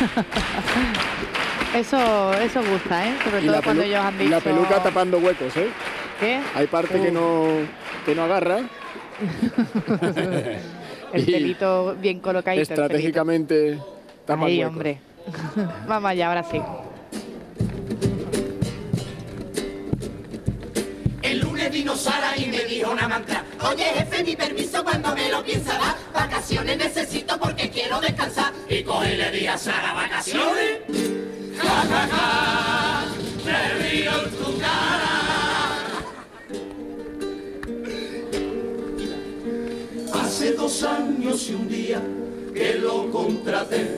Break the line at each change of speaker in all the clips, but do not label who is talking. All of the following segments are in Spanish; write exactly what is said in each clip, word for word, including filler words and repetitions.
Eso, eso gusta, ¿eh? Sobre
Y
todo
la
cuando
pelu-
ellos han
y
dicho...
la peluca tapando huecos, ¿eh?
¿Qué?
Hay parte que
Uh.
no, que no agarra.
El
Y
pelito bien colocadito. el pelito.
estratégicamente tapa
Ahí,
huecos.
hombre. Vamos allá, ahora sí.
El lunes vino Sara y me dijo una mantra. Oye, jefe, mi permiso cuando me lo piensa dar. Vacaciones necesito porque quiero descansar. Y coge y le di a Sara, ¿vacaciones? Ja, ja, ja, me río en tu cara. Hace dos años y un día que lo contraté.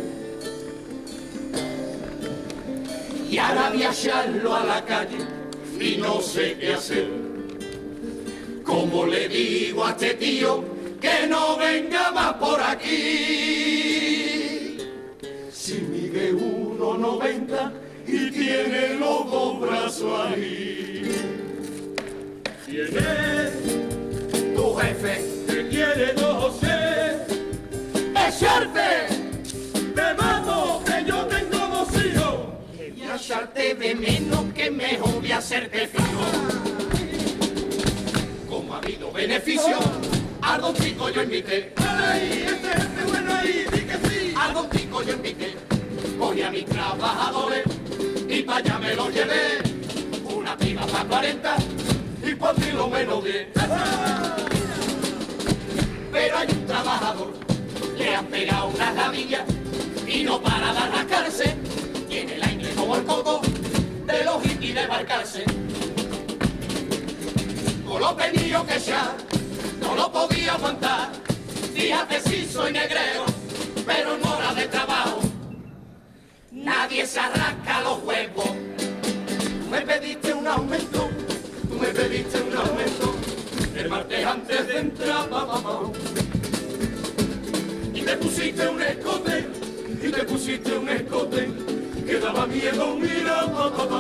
Y ahora voy a echarlo a la calle y no sé qué hacer. ¿Cómo le digo a este tío que no venga más por aquí? Si mide uno noventa y tiene los dos brazos ahí. ¿Quién es tu jefe? ¿Qué quiere no sé? ¡Echarte! ¡Me mato que yo tengo dos hijos! Y echarte de menos que mejor voy a hacerte fijo. Como ha habido beneficio, a don Chico yo invité. ¡Ay, este jefe bueno ahí, di que sí! A don Chico yo invité. Cogí a mis trabajadores y para allá me los llevé. Una piba para cuarenta y por ti lo menos diez. Pero hay un trabajador, le han pegado unas labillas y no para de arrancarse. Tiene la ingle como el coco de los hippies de embarcarse. Con lo penillo que ya no lo podía aguantar. Fíjate si soy negrero, pero en hora de trabajo nadie se arranca los huevos. Tú me pediste un aumento, tú me pediste un aumento el martes antes de entrar, papá, papá. Y te pusiste un escote, y te pusiste un escote que daba miedo, mira, papá, papá.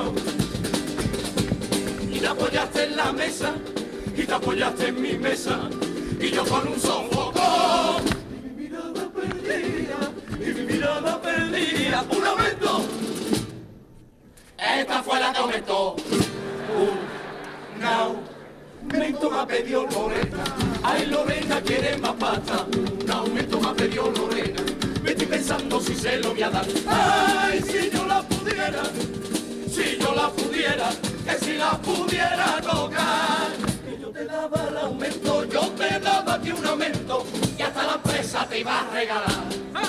Y te apoyaste en la mesa, y te apoyaste en mi mesa, y yo con un sofocón. Y mi mirada perdida, y mi mirada perdida. ¡Un aumento! Esta fue la que aumentó. Un aumento me ha pedido Lorena. Ay, Lorena quiere más pasta. Un aumento me ha pedido Lorena. Me estoy pensando si se lo voy a dar. Ay, si yo la pudiera, si yo la pudiera, que si la pudiera tocar. Que yo te daba el aumento, yo te daba aquí un aumento y hasta la empresa te iba a regalar.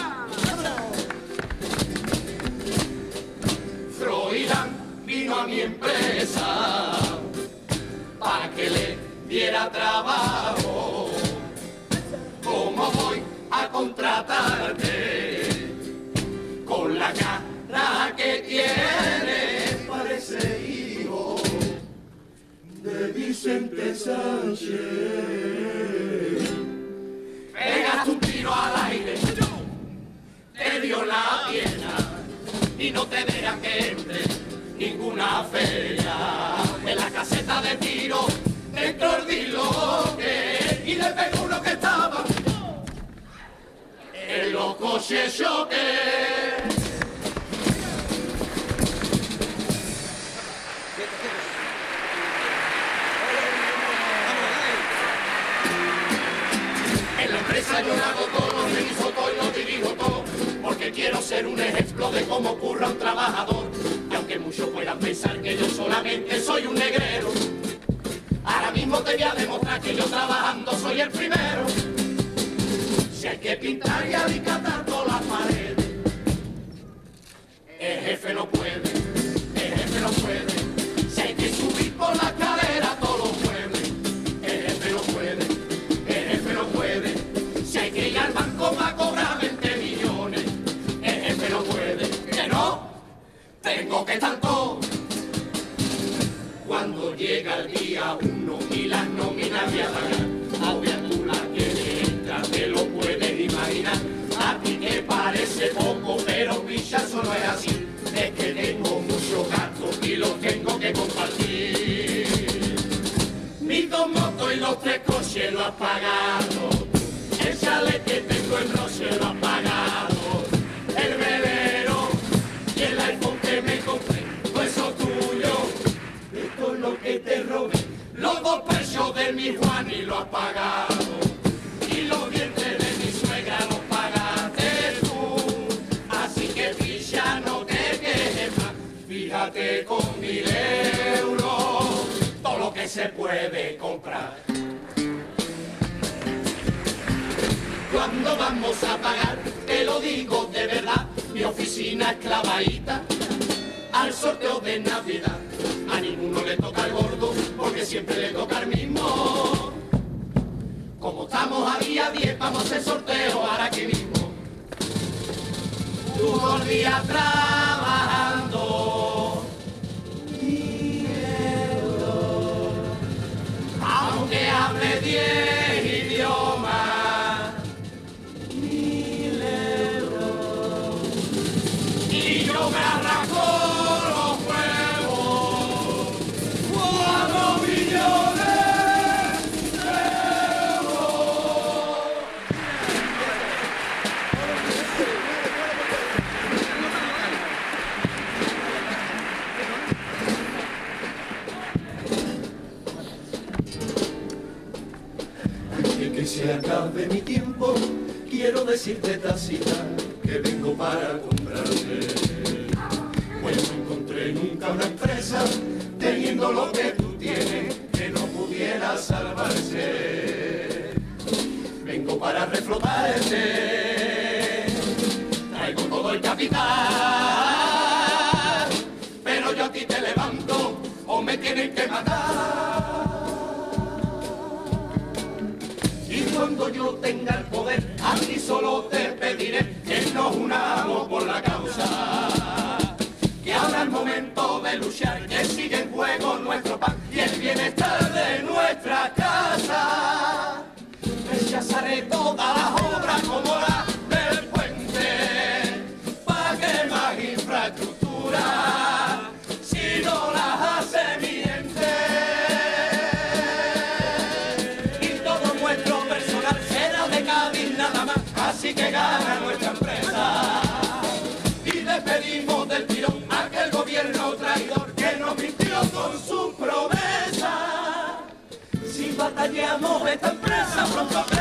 Froilán vino a mi empresa para que le diera trabajo. ¿Cómo voy a contratarte con la cara que tienes? Parece hijo de Vicente Sánchez. Pegaste un tiro al aire, te dio la pierna y no te dejan que entre ninguna feria. En la caseta de tiro entró el diloque y le pegó uno que estaba en los coches choque. En la empresa yo hago todo, lo reviso todo y lo dirijo todo, porque quiero ser un ejemplo de cómo curra un trabajador. Y aunque muchos puedan pensar que yo solamente soy un negrero, ahora mismo te voy a demostrar que yo trabajando soy el primero. Si hay que pintar y alicatar todas las paredes, el jefe no puede, el jefe no puede. Si hay que subir por la escalera todos los muebles, el jefe no puede, el jefe no puede. Si hay que ir al banco para cobrar veinte millones, el jefe no puede. Que no, tengo que estar todo. Cuando llega el día uno y las nóminas voy a pagar, ahora tú la quieres entrar, te lo puedes imaginar. A ti te parece poco, pero picha, eso no es así. Es que tengo muchos gastos y los tengo que compartir. Mis dos motos y los tres coches lo has pagado. El chalet que tengo en Roche lo has pagado. El velero pagado y los dientes de mi suegra los pagaste tú. Así que ficha, no te quejes más. Fíjate con mil euros todo lo que se puede comprar. Cuando vamos a pagar, te lo digo de verdad, mi oficina es clavadita al sorteo de Navidad. A ninguno le toca el gordo, porque siempre le toca el mismo. Como estamos a día diez, vamos a hacer sorteo ahora aquí mismo. Tú todo el día trabajando, mil euros, aunque hable diez idiomas, mil euros, y yo me arranco los huevos, cuatro millones de euros. Y que se acabe mi tiempo, quiero decirte, tacita, que vengo para comprarte. Pues no encontré nunca una empresa teniendo lo que tú tienes que no pudiera salvarse. Vengo para reflotarte, traigo todo el capital, pero yo a ti te levanto o me tienen que matar. Y cuando yo tenga el poder, a ti solo te pediré que nos unamos por la causa. Que ahora es momento de luchar, que sigue en juego nuestro pan y el bienestar de nuestra casa. Rechazaré todas las obras como la del puente, para que más infraestructura, si no las hace mi gente. Y todo nuestro personal será de Cádiz nada más, así que gana nuestra empresa. Y despedimos del tirón aquel gobierno traidor que nos mintió con su promesa. Si batallamos esta empresa pronto